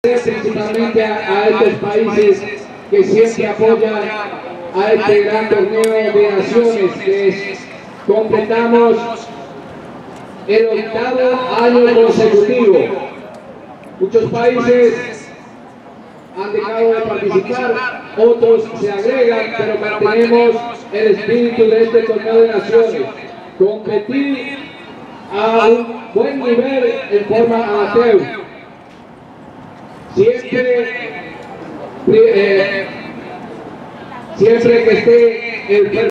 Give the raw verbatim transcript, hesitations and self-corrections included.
principalmente a, a estos países que siempre apoyan a este gran torneo de naciones, que es, completamos el octavo año consecutivo. Muchos países han dejado de participar, otros se agregan, pero mantenemos el espíritu de este torneo de naciones: competir a un buen nivel en forma amateur. Siempre, eh, siempre que esté el